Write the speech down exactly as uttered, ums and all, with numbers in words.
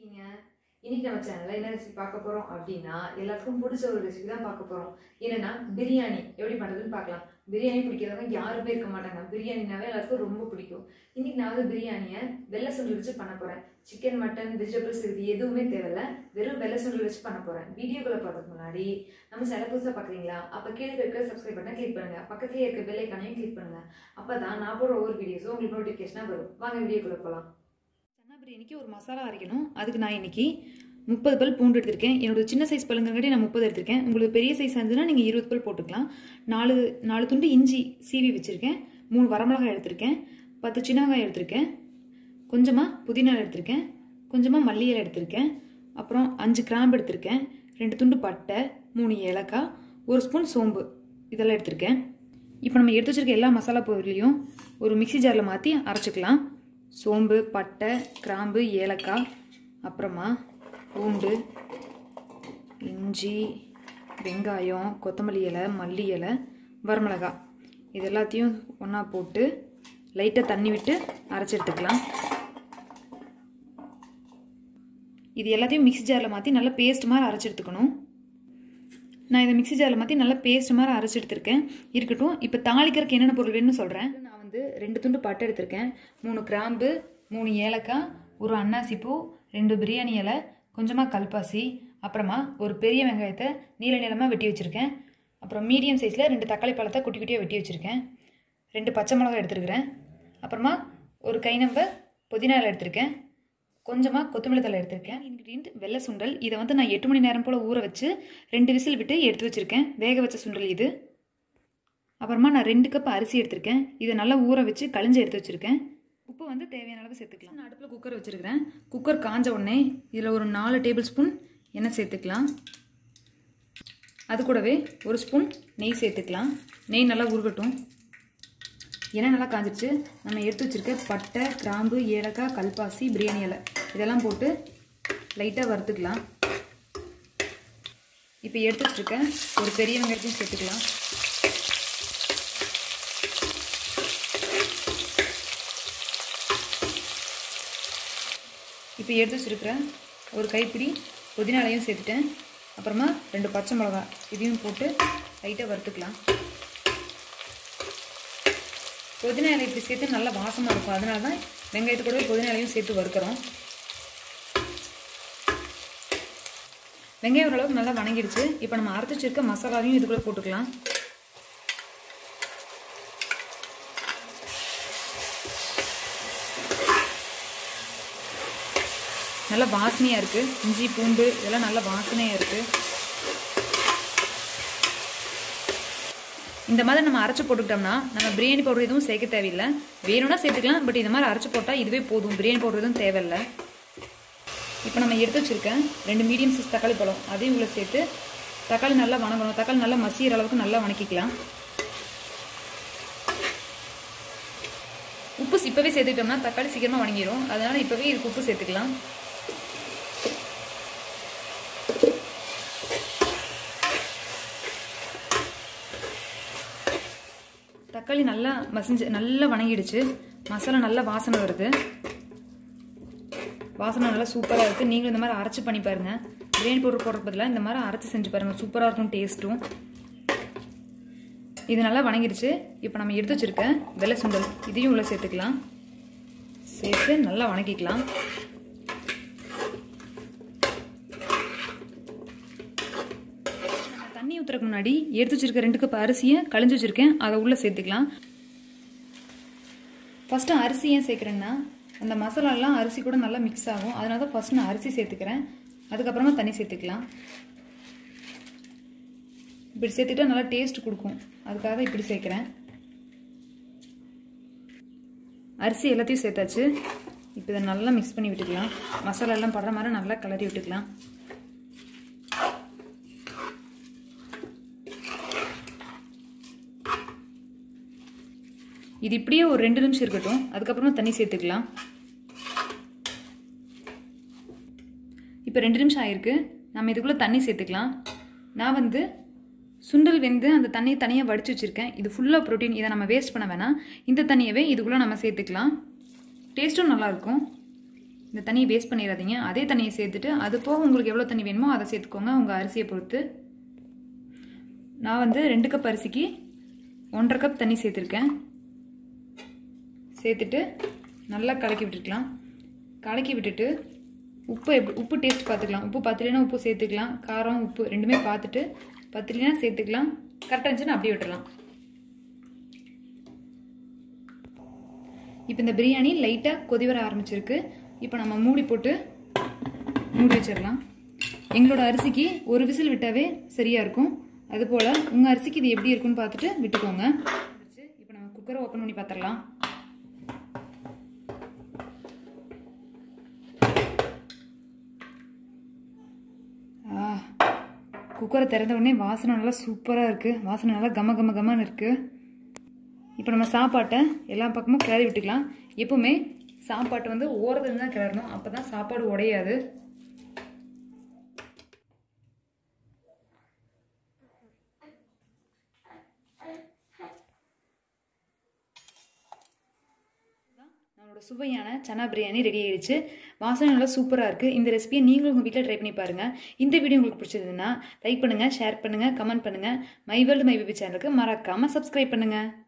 இன்னைக்கு நம்ம சேனல்ல என்ன ரெசிபி பார்க்க போறோம் அப்படின்னா எல்லாத்துக்கும் பிடிச்ச ஒரு ரெசிபி தான் பார்க்க போறோம். என்னன்னா பிரியாணி எப்படி பண்றதுன்னு பார்க்கலாம். பிரியாணி பிடிக்கிறவங்க யாருமே இருக்க மாட்டாங்க. பிரியாணினாவே எல்லாத்துக்கும் ரொம்ப பிடிக்கும். இன்னைக்கு நான் வந்து பிரியாணியை வெள்ளை சுண்டல் வச்சு பண்ண போறேன். சிக்கன், மட்டன், வெஜிடபிள்ஸ் இது எதுவுமே தேவையில்ல, வெறும் வெள்ளை சுண்டல் வச்சு பண்ண போறேன். வீடியோக்குள்ள பார்க்கறதுக்கு முன்னாடி நம்ம சேனல் புதுசா பாக்குறீங்களா, அப்ப கீழே இருக்க சப்ஸ்கிரைப் பட்டனை கிளிக் பண்ணுங்க, பக்கத்துலயே இருக்க பெல் ஐகானையும் கிளிக் பண்ணுங்க. அப்பதான் நான் போடுற ஒவ்வொரு வீடியோஸும் உங்களுக்கு நோட்டிபிகேஷனா வரும். வாங்க வீடியோக்குள்ள போகலாம். சன்னா பிரியாணிக்கு ஒரு மசாலா அரைக்கணும். அதுக்கு நான் இன்னைக்கு முப்பது பல் பூண்டு எடுத்திருக்கேன். என்னோட சின்ன சைஸ் பல்லுங்கிறங்காட்டி நான் முப்பது எடுத்திருக்கேன். உங்களுக்கு பெரிய சைஸ் இருந்துச்சுன்னா நீங்கள் இருபது பல் போட்டுக்கலாம். நாலு நாலு துண்டு இஞ்சி சீவி வச்சுருக்கேன். மூணு வரமிளகாய் எடுத்திருக்கேன். பத்து சின்ன வெங்காயம் எடுத்திருக்கேன். கொஞ்சமாக புதினா எடுத்திருக்கேன். கொஞ்சமாக மல்லியலை எடுத்திருக்கேன். அப்புறம் அஞ்சு கிராம்பு எடுத்திருக்கேன். ரெண்டு துண்டு பட்டை, மூணு ஏலக்காய், ஒரு ஸ்பூன் சோம்பு இதெல்லாம் எடுத்திருக்கேன். இப்போ நம்ம எடுத்து வச்சிருக்க எல்லா மசாலா பொருளையும் ஒரு மிக்சி ஜாரில் மாற்றி அரைச்சிக்கலாம். சோம்பு, பட்டை, கிராம்பு, ஏலக்காய், அப்புறமா பூண்டு, இஞ்சி, வெங்காயம், கொத்தமல்லி இலை, மல்லி இலை, வரமிளகாய் இது எல்லாத்தையும் ஒன்றா போட்டு லைட்டாக தண்ணி விட்டு அரைச்சி எடுத்துக்கலாம். இது எல்லாத்தையும் மிக்ஸி ஜாரில் மாற்றி நல்லா பேஸ்ட் மாதிரி அரைச்சி எடுத்துக்கணும். நான் இதை மிக்ஸி ஜாரில் மாற்றி நல்லா பேஸ்ட் மாதிரி அரைச்சி எடுத்திருக்கேன். இருக்கட்டும், இப்போ தாளிக்கிறதுக்கு என்னென்ன பொருள் வேணும்னு சொல்கிறேன். நான் வந்து ரெண்டு துண்டு பட்டை எடுத்திருக்கேன். மூணு கிராம்பு, மூணு ஏலக்காய், ஒரு அன்னாசி பூ, ரெண்டு பிரியாணி இலை, கொஞ்சமாக கல்பாசி, அப்புறமா ஒரு பெரிய வெங்காயத்தை நீல நீளமாக வெட்டி வச்சுருக்கேன். அப்புறம் மீடியம் சைஸில் ரெண்டு தக்காளி பழத்தை குட்டி குட்டியாக வெட்டி வச்சுருக்கேன். ரெண்டு பச்சை மிளகாய் எடுத்துருக்கிறேன். அப்புறமா ஒரு கை நம்ப புதினா இலை எடுத்திருக்கேன். கொஞ்சமாக கொத்தமல்லி தழை எடுத்திருக்கேன். இன்க்ரீடியன்ட் வெள்ளை சுண்டல். இதை வந்து நான் எட்டு மணி நேரம் போல் ஊற வச்சு ரெண்டு விசில் விட்டு எடுத்து வச்சுருக்கேன். வேக வச்ச சுண்டல் இது. அப்புறமா நான் ரெண்டு கப் அரிசி எடுத்திருக்கேன். இதை நல்லா ஊற வச்சு கழிஞ்சு எடுத்து வச்சுருக்கேன். உப்பு வந்து தேவையான அளவு சேர்த்துக்கலாம். நான் அடுப்பில் குக்கர் வச்சுருக்கிறேன். குக்கர் காஞ்ச உடனே இதில் ஒரு நாலு டேபிள் ஸ்பூன் எண்ணெய் சேர்த்துக்கலாம். அது கூடவே ஒரு ஸ்பூன் நெய் சேர்த்துக்கலாம். நெய் நல்லா உருகட்டும். எண்ணெய் நல்லா காஞ்சிச்சு. நம்ம எடுத்து வச்சுருக்க பட்டை, கிராம்பு, ஏலக்காய், கல்பாசி, பிரியாணி இலை இதெல்லாம் போட்டு லைட்டாக வறுத்துக்கலாம். இப்போ எடுத்து வச்சுருக்க ஒரு பெரிய வெங்காயத்தையும் சேர்த்துக்கலாம். இப்போ எடுத்து வச்சுருக்கிற ஒரு கைப்பிடி புதினா இலையும் சேர்த்துட்டேன். அப்புறமா ரெண்டு பச்சை மிளகாய் இதையும் போட்டு லைட்டாக வறுத்துக்கலாம். புதினா இலை இப்படி சேர்த்து நல்லா வாசமாக இருக்கும். அதனால தான் வெங்காயத்து கூடவே புதினா இலையும் சேர்த்து வறுக்கிறோம். வெங்காயம் ஓரளவுக்கு நல்லா வணங்கிடுச்சு. இப்போ நம்ம அரைச்சி வச்சிருக்க மசாலாவையும் இதுக்குள்ளே போட்டுக்கலாம். நல்லா வாசனையாக இருக்குது. இஞ்சி, பூண்டு இதெல்லாம் நல்லா வாசனையாக இருக்குது. இந்த மாதிரி நம்ம அரைச்சி போட்டுக்கிட்டோம்னா நம்ம பிரியாணி பவுடர் எதுவும் சேர்க்க தேவையில்லை. வேணும்னா சேர்த்துக்கலாம், பட் இந்த மாதிரி அரைச்சி போட்டால் இதுவே போதும். பிரியாணி பவுடர் எதுவும் தேவையில்லை. இப்போ நம்ம எடுத்து வச்சுருக்கேன் ரெண்டு மீடியம் சைஸ் தக்காளி பழம் அதையும் உள்ள சேர்த்து தக்காளி நல்லா வணங்கணும். தக்காளி நல்லா மசிகிற அளவுக்கு நல்லா வணக்கிக்கலாம். உப்பு இப்போவே சேர்த்துக்கிட்டோம்னா தக்காளி சீக்கிரமாக வணங்கிடும். அதனால் இப்போவே இதுக்கு உப்பு சேர்த்துக்கலாம். தக்காளி நல்லா மசிஞ்சு நல்லா வணங்கிடுச்சு. மசாலா நல்லா வாசனை வருது. வாசனை நல்லா சூப்பராக இருக்குது. நீங்களும் இந்த மாதிரி அரைச்சி பண்ணி பாருங்கள். பிரியாணி பவுடர் போடுற பதிலாக இந்த மாதிரி அரைச்சி செஞ்சு பாருங்கள். சூப்பராக இருக்கும் டேஸ்ட்டும். இது நல்லா வணங்கிடுச்சு. இப்போ நம்ம எடுத்து வச்சுருக்க வெள்ளை சுண்டல் இதையும் உள்ள சேர்த்துக்கலாம். சேர்த்து நல்லா வணக்கிக்கலாம். தண்ணி ஊற்றுறதுக்கு முன்னாடி எடுத்து வச்சிருக்க ரெண்டு கப் அரிசியை கழிஞ்சு வச்சுருக்கேன். அதை உள்ளே சேர்த்துக்கலாம். ஃபஸ்ட்டு அரிசி ஏன் சேர்க்குறேன்னா அந்த மசாலாலாம் அரிசி கூட நல்லா மிக்ஸ் ஆகும். அதனால தான் ஃபஸ்ட்டு நான் அரிசி சேர்த்துக்கிறேன். அதுக்கப்புறமா தண்ணி சேர்த்துக்கலாம். இப்படி சேர்த்துக்கிட்டா நல்லா டேஸ்ட் கொடுக்கும். அதுக்காக தான் இப்படி சேர்க்குறேன். அரிசி எல்லாத்தையும் சேர்த்தாச்சு. இப்போ இதை நல்லா மிக்ஸ் பண்ணி விட்டுக்கலாம். மசாலா எல்லாம் படுற மாதிரி நல்லா கிளறி விட்டுக்கலாம். இது இப்படியே ஒரு ரெண்டு நிமிஷம் இருக்கட்டும். அதுக்கப்புறமா தண்ணி சேர்த்துக்கலாம். இப்போ ரெண்டு நிமிஷம் ஆயிருக்கு. நம்ம இதுக்குள்ளே தண்ணி சேர்த்துக்கலாம். நான் வந்து சுண்டல் வெந்து அந்த தண்ணியை தனியாக வடித்து வச்சுருக்கேன். இது ஃபுல்லாக ப்ரோட்டீன். இதை நம்ம வேஸ்ட் பண்ண வேணாம். இந்த தண்ணியவே இதுக்குள்ளே நம்ம சேர்த்துக்கலாம். டேஸ்ட்டும் நல்லாயிருக்கும். இந்த தண்ணியை வேஸ்ட் பண்ணிடாதீங்க. அதே தண்ணியை சேர்த்துட்டு அது போக உங்களுக்கு எவ்வளோ தண்ணி வேணுமோ அதை சேர்த்துக்கோங்க உங்கள் அரிசியை பொறுத்து. நான் வந்து ரெண்டு கப் அரிசிக்கு ஒன்றரை கப் தண்ணி சேர்த்துருக்கேன். சேர்த்துட்டு நல்லா கலக்கி விட்டுருக்கலாம். கலக்கி விட்டுட்டு உப்பு எப்படி உப்பு டேஸ்ட் பார்த்துக்கலாம். உப்பு பத்தலைன்னா உப்பு சேர்த்துக்கலாம். காரம் உப்பு ரெண்டுமே பார்த்துட்டு பத்தலைன்னா சேர்த்துக்கலாம். கரெக்டாக இருந்துச்சுன்னா அப்படியே விட்டுடலாம். இப்போ இந்த பிரியாணி லைட்டாக கொதி வர ஆரம்பிச்சிருக்கு. இப்போ நம்ம மூடி போட்டு மூடி வச்சிடலாம். எங்களோட அரிசிக்கு ஒரு விசில் விட்டாவே சரியாக இருக்கும். அதுபோல் உங்கள் அரிசிக்கு இது எப்படி இருக்குன்னு பார்த்துட்டு விட்டுக்கோங்க. இப்போ நம்ம குக்கரை ஓப்பன் பண்ணி பார்த்துடலாம். குக்கரை திறந்த உடனே வாசனை நல்லா சூப்பராக இருக்குது. வாசனை நல்லா கம கம கமன்னு இருக்குது. இப்போ நம்ம சாப்பாட்டை எல்லா பக்கமும் கிளறி விட்டுக்கலாம். எப்பவுமே சாப்பாட்டை வந்து ஓரத்துலேருந்து தான் கிளறணும். அப்போ தான் சாப்பாடு உடையாது. நம்மளோட சுவையான சன்னா பிரியாணி ரெடி ஆயிடுச்சு. வாசனை நல்லா சூப்பராக இருக்குது. இந்த ரெசிபியை நீங்களும் உங்கள் வீட்டில் ட்ரை பண்ணி பாருங்கள். இந்த வீடியோ உங்களுக்கு பிடிச்சதுன்னா லைக் பண்ணுங்கள், ஷேர் பண்ணுங்கள், கமெண்ட் பண்ணுங்கள். மை வேர்ல்டு மை பேபி சேனலுக்கு மறக்காமல் சப்ஸ்கிரைப் பண்ணுங்கள்.